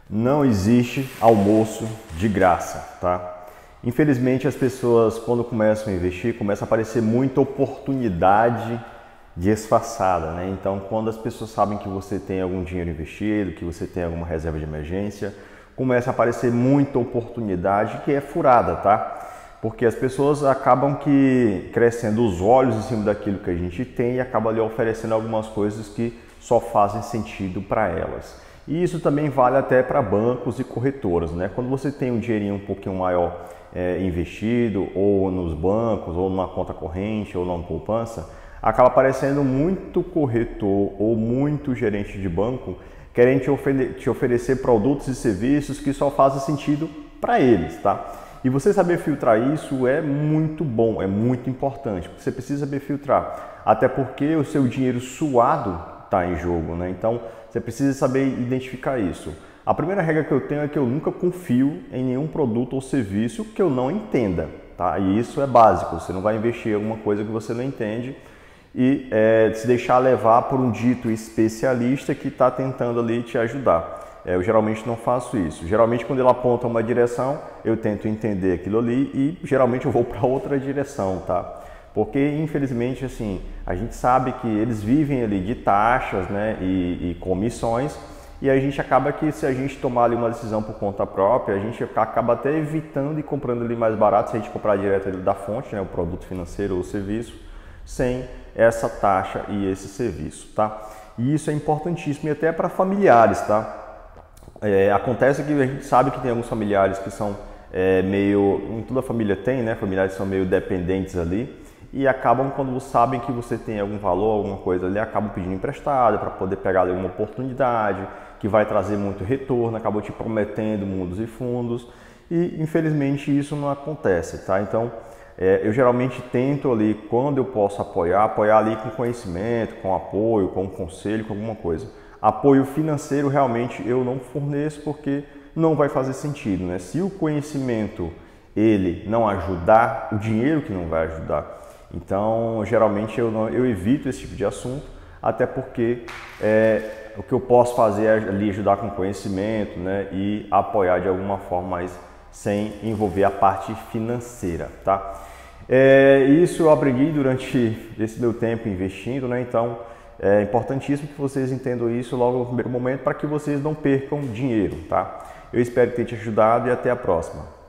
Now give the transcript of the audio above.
Não existe almoço de graça, tá? Infelizmente as pessoas quando começam a investir, começa a aparecer muita oportunidade disfarçada, né? Então quando as pessoas sabem que você tem algum dinheiro investido, que você tem alguma reserva de emergência, começa a aparecer muita oportunidade que é furada, tá? Porque as pessoas acabam que crescendo os olhos em cima daquilo que a gente tem e acabam ali oferecendo algumas coisas que só fazem sentido para elas. E isso também vale até para bancos e corretoras, né? Quando você tem um dinheirinho um pouquinho maior investido, ou nos bancos, ou numa conta corrente, ou numa poupança, acaba aparecendo muito corretor ou muito gerente de banco querendo te oferecer produtos e serviços que só fazem sentido para eles, tá? E você saber filtrar isso é muito bom, é muito importante, porque você precisa saber filtrar, até porque o seu dinheiro suado está em jogo, né? Então você precisa saber identificar isso. A primeira regra que eu tenho é que eu nunca confio em nenhum produto ou serviço que eu não entenda, tá? E isso é básico, você não vai investir em alguma coisa que você não entende e se deixar levar por um dito especialista que está tentando ali te ajudar. Eu geralmente não faço isso. Geralmente quando ele aponta uma direção, eu tento entender aquilo ali e geralmente eu vou para outra direção, tá? Porque infelizmente assim, a gente sabe que eles vivem ali de taxas, né, e comissões, e a gente acaba que se a gente tomar ali uma decisão por conta própria, a gente acaba até evitando e comprando ali mais barato se a gente comprar direto ali da fonte, né, o produto financeiro ou o serviço, sem essa taxa e esse serviço, tá? E isso é importantíssimo e até para familiares, tá? Acontece que a gente sabe que tem alguns familiares que são meio, toda família tem, né? Familiares que são meio dependentes ali e acabam quando sabem que você tem algum valor, alguma coisa ali, acabam pedindo emprestado para poder pegar ali uma oportunidade que vai trazer muito retorno, acabam te prometendo mundos e fundos e infelizmente isso não acontece, tá? Então eu geralmente tento ali, quando eu posso apoiar ali com conhecimento, com apoio, com conselho, com alguma coisa. Apoio financeiro realmente eu não forneço porque não vai fazer sentido, né? Se o conhecimento ele não ajudar, o dinheiro que não vai ajudar. Então, geralmente eu evito esse tipo de assunto, até porque o que eu posso fazer é ali ajudar com conhecimento, né? E apoiar de alguma forma, mas sem envolver a parte financeira, tá? Isso eu aprendi durante esse meu tempo investindo, né? Então, é importantíssimo que vocês entendam isso logo no primeiro momento para que vocês não percam dinheiro, tá? Eu espero ter te ajudado e até a próxima.